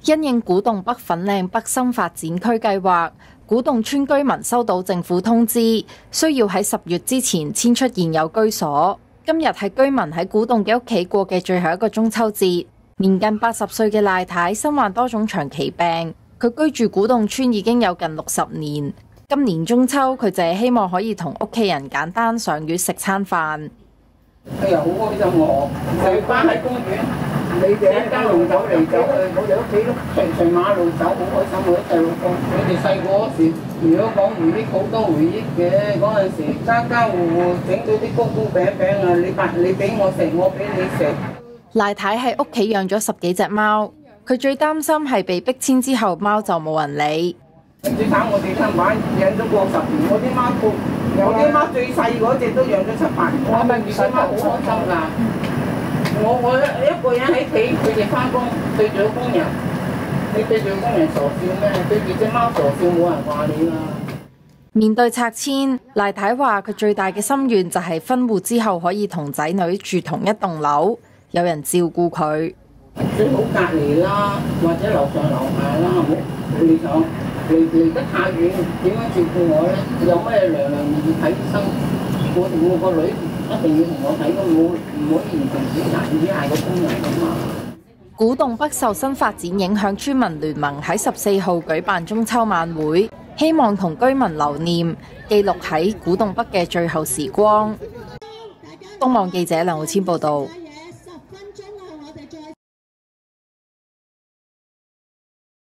因應古洞北粉嶺北新發展區計劃，古洞村居民收到政府通知，需要喺10月之前遷出現有居所。今日係居民喺古洞嘅屋企過嘅最後一個中秋節。年近80歲嘅賴太身患多種長期病，佢居住古洞村已經有近60年。今年中秋，佢就係希望可以同屋企人簡單賞月食餐飯。 哎呀，好開心喎！成班喺公園，你哋一家龍走嚟走去，我哋屋企都隨馬路走，好開心喎！啲細路哥，你哋細個嗰時，如果講回憶，好多回憶嘅。嗰陣時家家戶戶整到啲糕糕餅餅啊，你俾我食，我俾你食。 賴太喺屋企養咗10幾隻貓，佢最擔心係被逼遷之後，貓就冇人理。 最慘我哋親玩養咗過10年，我啲貓最細嗰隻都養咗7、8年，我咪啲貓好開心㗎。我一個人喺企，佢哋翻工對住個工人，你對住個工人傻笑咩？對住隻貓傻笑，冇人話你啦。 面對拆遷，賴太話佢最大嘅心願就係分戶之後可以同仔女住同一棟樓，有人照顧佢。 最好隔離啦，或者樓上樓下啦，唔好你講離得太遠，點樣照顧我咧？有咩娘要睇醫生，我個女一定要同我睇，唔可以完全只係個工人咁嘛。 古洞北受新發展影響，村民聯盟喺14號舉辦中秋晚會，希望同居民留念，記錄喺古洞北嘅最後時光。東網記者梁浩謙報道。